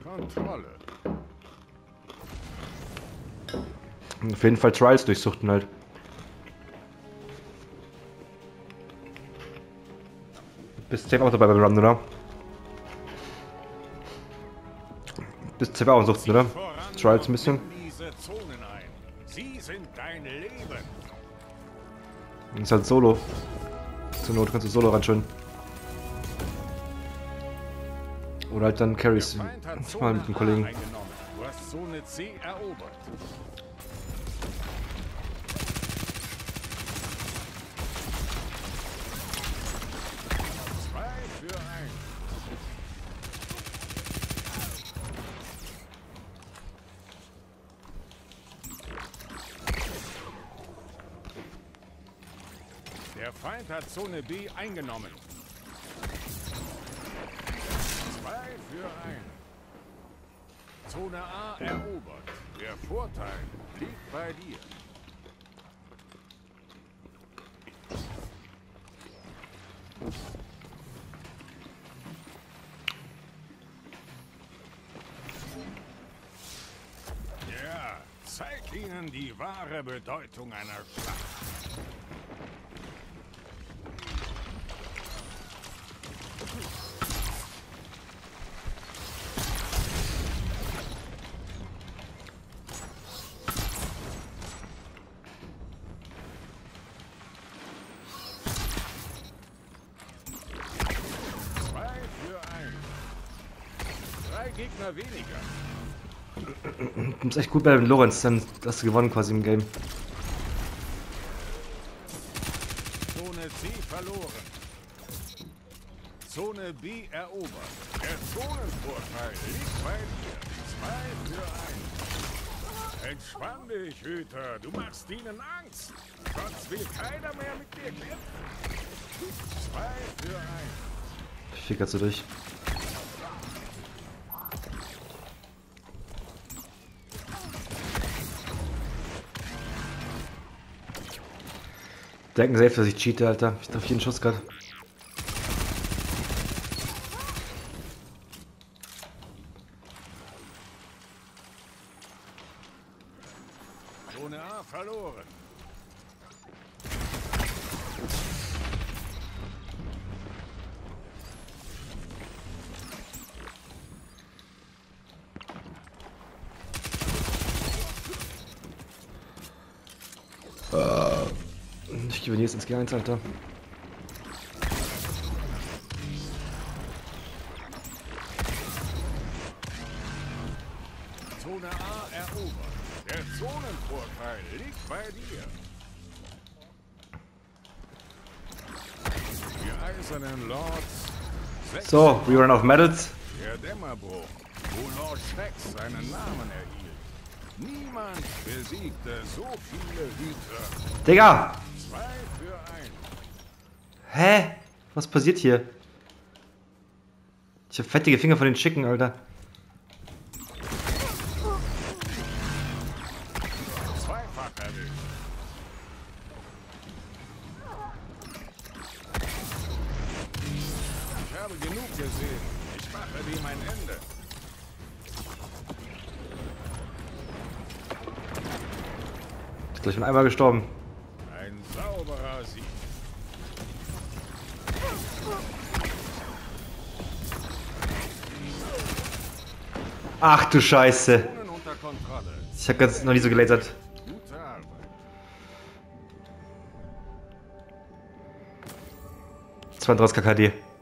Kontrolle. Auf jeden Fall Trials durchsuchten halt. Bist safe auch dabei beim Run, oder? Bist safe auch am Suchten, oder? Trials ein bisschen. Sie sind dein Leben. Das ist halt Solo. Zur Not kannst du Solo ran schön. Oder halt dann Carries. Mal mit dem Kollegen. Du hast Zone C erobert. Der Feind hat Zone B eingenommen. 2 für 1. Zone A erobert. Der Vorteil liegt bei dir. Ja, zeig ihnen die wahre Bedeutung einer Schlacht. Gegner weniger. Du bist echt gut bei dem Lorentz, dann hast du gewonnen quasi im Game. Zone C verloren. Zone B erobert. Der Zonenvorteil liegt bei dir. 2 für 1. Entspann dich, Hüter. Du machst ihnen Angst. Sonst will keiner mehr mit dir kämpfen. 2 für 1. Fickerst du durch. Denken selbst, dass ich cheate, Alter. Ich treffe jeden Schuss gerade. Zone A verloren. Ich gewinne jetzt ins G1, Alter. Zone A erobert. Der Zonenvorteil liegt bei dir. Die eisernen Lords. So, we run out of medals. Der Dämmerbruch, wo Lord Shax seinen Namen erhielt. Niemand besiegte so viele Hüter. Digga! 2 für 1. Hä? Was passiert hier? Ich hab fettige Finger von den Chicken, Alter. Zweifach erwischt. Ich habe genug gesehen. Ich mache dem ein Ende. Ist gleich mit einmal gestorben. Ein sauberer Sieg. Ach du Scheiße. Zonen unter Kontrolle. Ich hab ganz noch nie so gelasert. Gute Arbeit. 32 KKD.